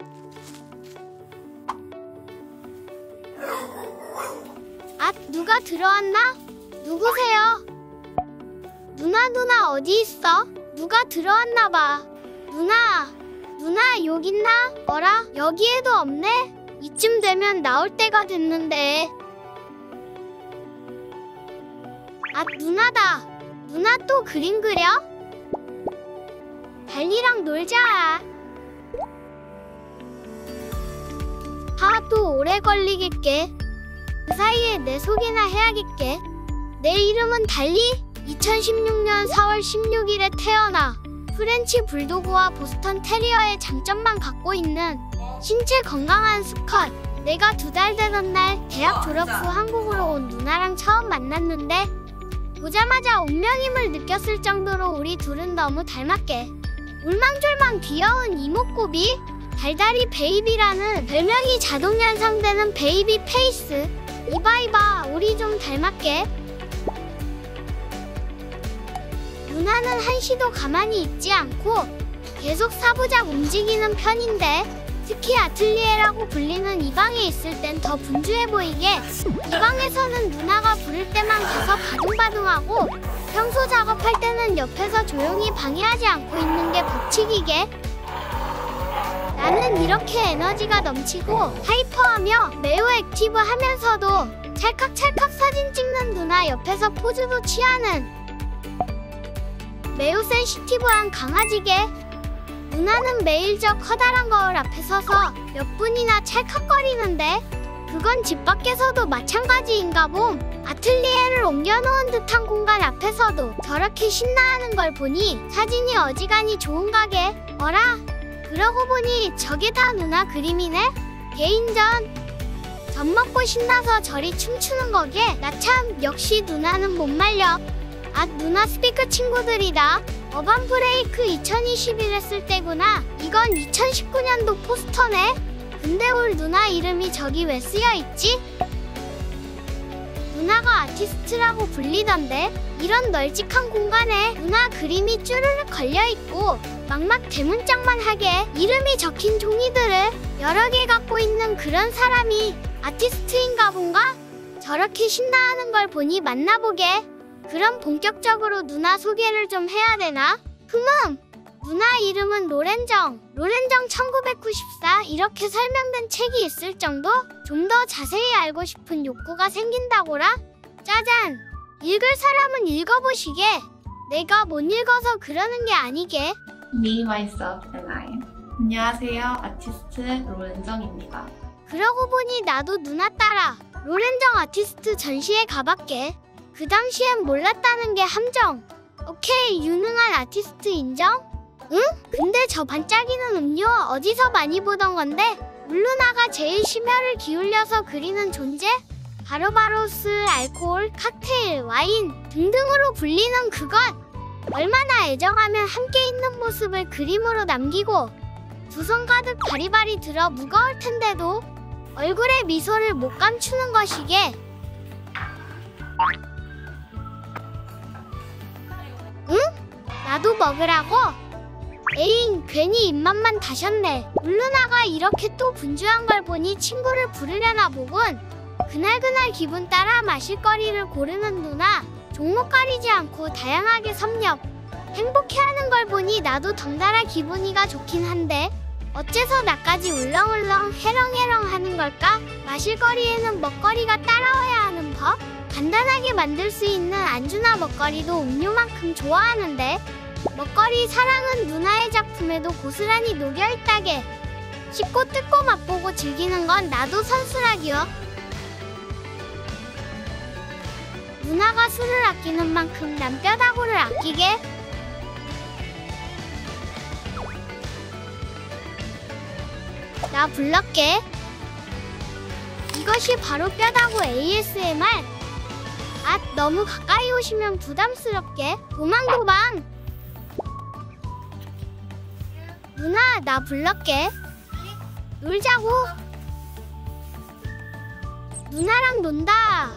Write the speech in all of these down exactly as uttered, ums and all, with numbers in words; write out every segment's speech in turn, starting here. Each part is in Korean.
아, 누가 들어왔나? 누구세요? 누나 누나 어디 있어? 누가 들어왔나봐. 누나 누나 여기 있나? 어라? 여기에도 없네? 이쯤 되면 나올 때가 됐는데. 아, 누나다. 누나 또 그림 그려? 달리랑 놀자. 아, 또 오래 걸리겠게. 그 사이에 내 소개나 해야겠게. 내 이름은 달리. 이천십육 년 사월 십육일에 태어나 프렌치 불도그와 보스턴 테리어의 장점만 갖고 있는 신체 건강한 수컷. 내가 두 달 되던 날 대학 졸업 후 한국으로 온 누나랑 처음 만났는데 보자마자 운명임을 느꼈을 정도로 우리 둘은 너무 닮았게. 울망졸망 귀여운 이목구비, 달달이 베이비라는 별명이 자동 연상되는 베이비 페이스. 이봐 이봐 우리 좀 닮았게. 누나는 한시도 가만히 있지 않고 계속 사부작 움직이는 편인데 특히 아틀리에라고 불리는 이 방에 있을 땐 더 분주해 보이게. 이 방에서는 누나가 부를 때만 가서 바둥바둥하고 평소 작업할 때는 옆에서 조용히 방해하지 않고 있는 게 법칙이게. 나는 이렇게 에너지가 넘치고 하이퍼하며 매우 액티브하면서도 찰칵찰칵 사진 찍는 누나 옆에서 포즈도 취하는 매우 센시티브한 강아지게. 누나는 매일 저 커다란 거울 앞에 서서 몇 분이나 찰칵거리는데 그건 집 밖에서도 마찬가지인가 봄. 아틀리에를 옮겨놓은 듯한 공간 앞에서도 저렇게 신나하는 걸 보니 사진이 어지간히 좋은가게. 어라? 그러고 보니 저게 다 누나 그림이네? 개인전. 젖 먹고 신나서 저리 춤추는 거게. 나 참 역시 누나는 못 말려. 아, 누나 스피커 친구들이다. 어반 브레이크 이천이십일 했을 때구나. 이건 이천십구 년도 포스터네. 근데 올 누나 이름이 저기 왜 쓰여있지? 누나가 아티스트라고 불리던데 이런 널찍한 공간에 누나 그림이 쭈르륵 걸려있고 막막 대문짝만 하게 이름이 적힌 종이들을 여러 개 갖고 있는 그런 사람이 아티스트인가 본가? 저렇게 신나하는 걸 보니 만나보게. 그럼 본격적으로 누나 소개를 좀 해야 되나? 흠음! 누나 이름은 로렌정. 로렌정 천구백구십사 이렇게 설명된 책이 있을 정도? 좀 더 자세히 알고 싶은 욕구가 생긴다고라? 짜잔! 읽을 사람은 읽어보시게. 내가 못 읽어서 그러는 게 아니게. Me, myself, and I. 안녕하세요. 아티스트 로렌정입니다. 그러고 보니 나도 누나 따라 로렌정 아티스트 전시회 가봤게. 그 당시엔 몰랐다는 게 함정. 오케이, 유능한 아티스트 인정? 응? 근데 저 반짝이는 음료 어디서 많이 보던 건데? 물루나가 제일 심혈을 기울여서 그리는 존재? 바로바로 술, 알코올, 칵테일, 와인 등등으로 불리는 그것. 얼마나 애정하면 함께 있는 모습을 그림으로 남기고 두 손 가득 바리바리 들어 무거울 텐데도 얼굴에 미소를 못 감추는 것이게. 응? 나도 먹으라고? 에잉, 괜히 입맛만 다셨네. 물루나가 이렇게 또 분주한 걸 보니 친구를 부르려나 보군. 그날그날 기분 따라 마실거리를 고르는 누나. 종목 가리지 않고 다양하게 섭렵. 행복해하는 걸 보니 나도 덩달아 기분이가 좋긴 한데 어째서 나까지 울렁울렁 해렁해렁 하는 걸까? 마실거리에는 먹거리가 따라와야 하는 법? 간단하게 만들 수 있는 안주나 먹거리도 음료만큼 좋아하는데 먹거리 사랑은 누나의 작품에도 고스란히 녹여있다게. 씹고 뜯고 맛보고 즐기는 건 나도 선수라기요. 누나가 술을 아끼는 만큼 난 뼈다구를 아끼게. 나 불렀게. 이것이 바로 뼈다구 에이에스엠알. 아, 너무 가까이 오시면 부담스럽게. 도망도망. 누나, 나 불렀게. 놀자고. 누나랑 논다.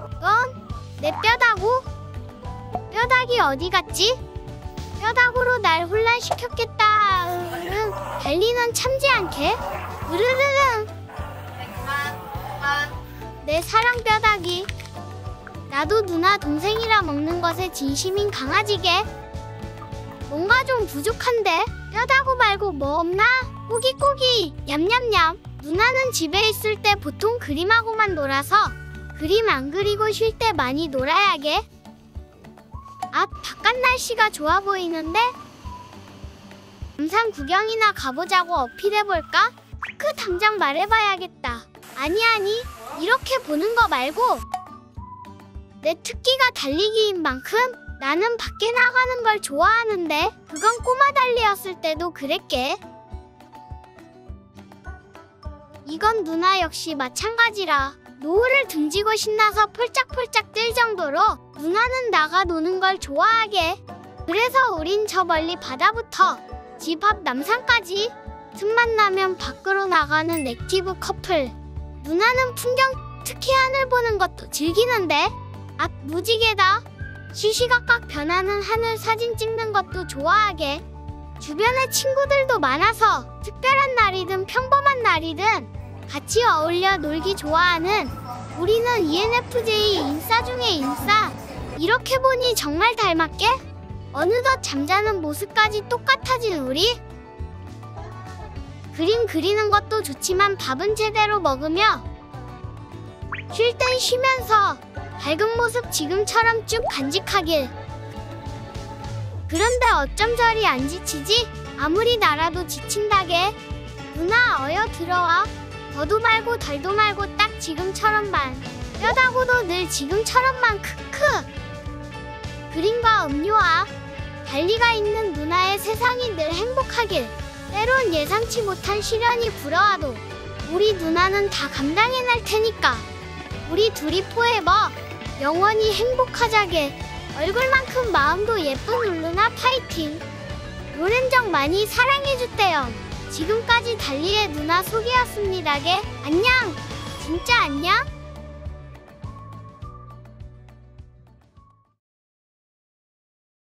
넌 내 뼈다구? 뼈다귀 어디 갔지? 뼈다구로 날 날 혼란시켰겠다. 으르릉. 달리는 참지 않게. 으르르릉. 네, 그만, 그만. 내 사랑 뼈다귀. 나도 누나 동생이라 먹는 것에 진심인 강아지게. 뭔가 좀 부족한데? 뼈다구 말고 뭐 없나? 꼬기꼬기 얌얌얌. 누나는 집에 있을 때 보통 그림하고만 놀아서 그림 안 그리고 쉴 때 많이 놀아야게. 아, 바깥 날씨가 좋아 보이는데? 남산 구경이나 가보자고 어필해볼까? 그 당장 말해봐야겠다. 아니 아니, 이렇게 보는 거 말고. 내 특기가 달리기인 만큼 나는 밖에 나가는 걸 좋아하는데 그건 꼬마 달리였을 때도 그랬게. 이건 누나 역시 마찬가지라. 노을을 등지고 신나서 폴짝폴짝 뛸 정도로 누나는 나가 노는 걸 좋아하게. 그래서 우린 저 멀리 바다부터 집 앞 남산까지 틈만 나면 밖으로 나가는 액티브 커플. 누나는 풍경, 특히 하늘 보는 것도 즐기는데. 아, 무지개다. 시시각각 변하는 하늘 사진 찍는 것도 좋아하게. 주변에 친구들도 많아서 특별한 날이든 평범한 날이든 같이 어울려 놀기 좋아하는 우리는 이엔에프제이 인싸 중에 인싸. 이렇게 보니 정말 닮았게? 어느덧 잠자는 모습까지 똑같아진 우리. 그림 그리는 것도 좋지만 밥은 제대로 먹으며 쉴 땐 쉬면서 밝은 모습 지금처럼 쭉 간직하길. 그런데 어쩜 저리 안 지치지? 아무리 날아도 지친다게. 누나 어여 들어와. 더도 말고 덜도 말고 딱 지금처럼만. 뼈다구도 늘 지금처럼만. 크크. 그림과 음료와 달리가 있는 누나의 세상이 늘 행복하길. 때론 예상치 못한 시련이 불어와도 우리 누나는 다 감당해낼 테니까. 우리 둘이 포에버 영원히 행복하자게. 얼굴만큼 마음도 예쁜 울루나 파이팅. 로렌정 많이 사랑해주대요. 지금까지 달리의 누나 소개였습니다게. 안녕. 진짜 안녕.